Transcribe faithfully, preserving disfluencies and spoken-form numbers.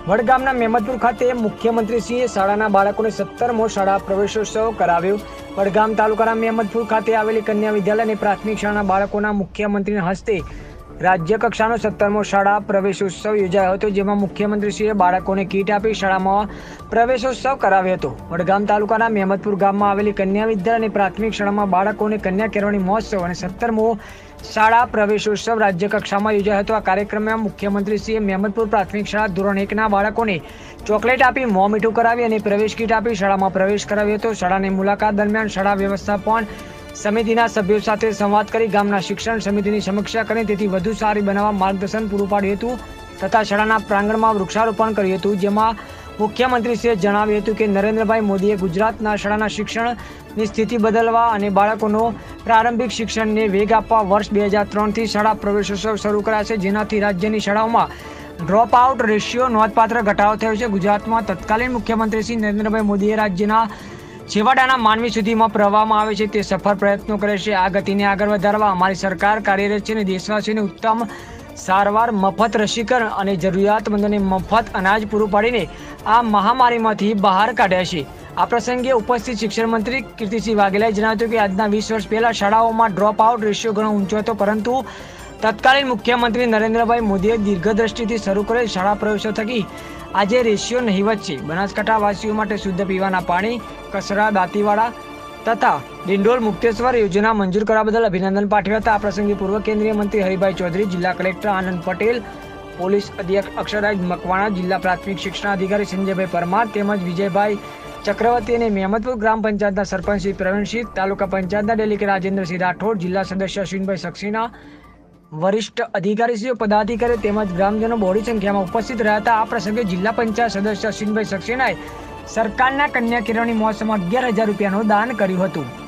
વડગામના મેમદપુર ખાતે મુખ્યમંત્રીશ્રીએ શાળાના બાળકોને સત્તરમો શાળા પ્રવેશોત્સવ કરાવ્યો। વડગામ તાલુકાના મેમદપુર ખાતે આવેલી કન્યા વિદ્યાલય અને પ્રાથમિક શાળાના બાળકોના મુખ્યમંત્રીના હસ્તે રાજ્ય કક્ષાનો સત્તરમો શાળા પ્રવેશોત્સવ યોજાયો હતો, જેમાં મુખ્યમંત્રીશ્રીએ બાળકોને કીટ આપી શાળામાં પ્રવેશોત્સવ કરાવ્યો હતો। વડગામ તાલુકાના મેમદપુર ગામમાં આવેલી કન્યા વિદ્યાલય અને પ્રાથમિક શાળામાં બાળકોને કન્યા કેળવણી મહોત્સવ અને સત્તરમો શાળા પ્રવેશોત્સવ રાજ્ય કક્ષામાં યોજાયો હતો। આ કાર્યક્રમમાં મુખ્યમંત્રીશ્રીએ મેમદપુર પ્રાથમિક શાળા ધોરણ એકના બાળકોને ચોકલેટ આપી મોં મીઠું કરાવી અને પ્રવેશ કીટ આપી શાળામાં પ્રવેશ કરાવ્યો હતો। શાળાની મુલાકાત દરમિયાન શાળા વ્યવસ્થાપન સમિતિના સભ્યો સાથે સંવાદ કરી ગામના શિક્ષણ સમિતિની સમીક્ષા કરી તેથી વધુ સારી બનાવવા માર્ગદર્શન પૂરું પાડ્યું હતું તથા શાળાના પ્રાંગણમાં વૃક્ષારોપણ કર્યું હતું, જેમાં મુખ્યમંત્રીશ્રીએ જણાવ્યું હતું કે નરેન્દ્રભાઈ મોદીએ ગુજરાતના શાળાના શિક્ષણની સ્થિતિ બદલવા અને બાળકોનો પ્રારંભિક શિક્ષણને વેગ આપવા વર્ષ બે હજાર ત્રણથી શાળા પ્રવેશોત્સવ શરૂ કર્યા છે, જેનાથી રાજ્યની શાળાઓમાં ડ્રોપ આઉટ રેશિયો નોંધપાત્ર ઘટાડો થયો છે। ગુજરાતમાં તત્કાલીન મુખ્યમંત્રી શ્રી નરેન્દ્રભાઈ મોદીએ રાજ્યના છેવાડાના માનવી સુધીમાં પ્રવાહમાં આવે છે તે સફળ પ્રયત્નો કરે છે। આ ગતિને આગળ વધારવા અમારી સરકાર કાર્યરત છે અને દેશવાસીઓને ઉત્તમ સારવાર, મફત રસીકરણ અને જરૂરિયાતમંદોને મફત અનાજ પૂરું પાડીને આ મહામારીમાંથી બહાર કાઢ્યા છે। આ પ્રસંગે ઉપસ્થિત શિક્ષણ મંત્રી કીર્તિસિંહ વાઘેલાએ જણાવ્યું હતું કે આજના વીસ વર્ષ પહેલા શાળાઓમાં ડ્રોપ આઉટ રેશિયો ઘણો ઊંચો હતો, પરંતુ તત્કાલીન મુખ્યમંત્રી નરેન્દ્રભાઈ મોદીએ દીર્ઘદ્રષ્ટિથી શરૂ કરેલ શાળા પ્રવેશો થકી આજે રેશિયો નહિવત છે। બનાસકાંઠા વાસીઓ માટે શુદ્ધ પીવાના પાણી, કસરા, દાંતીવાડા તથા ડિંડોલ મુક્તેશ્વર યોજના મંજૂર કરવા બદલ અભિનંદન પાઠવ્યા હતા। આ પ્રસંગે પૂર્વ કેન્દ્રીય મંત્રી હરિભાઈ ચૌધરી, જિલ્લા કલેક્ટર આનંદ પટેલ, પોલીસ અધિક્ષક અક્ષરાજ મકવાણા, જિલ્લા પ્રાથમિક શિક્ષણ અધિકારી સંજયભાઈ પરમાર તેમજ વિજયભાઈ ચક્રવર્તી અને મેમદપુર ગ્રામ પંચાયતના સરપંચ શ્રી પ્રવીણસિંહ, તાલુકા પંચાયતના ડેલીગેટ રાજેન્દ્રસિંહ રાઠોડ, જિલ્લા સદસ્ય અશ્વિનભાઈ સક્સેના, વરિષ્ઠ અધિકારીશ્રીઓ, પદાધિકારીઓ તેમજ ગ્રામજનો બહોળી સંખ્યામાં ઉપસ્થિત રહ્યા હતા। આ પ્રસંગે જિલ્લા પંચાયત સદસ્ય અશ્વિનભાઈ સક્સેનાએ સરકારના કન્યા કેળવણી મહોત્સવમાં અગિયાર હજાર રૂપિયાનું દાન કર્યું હતું।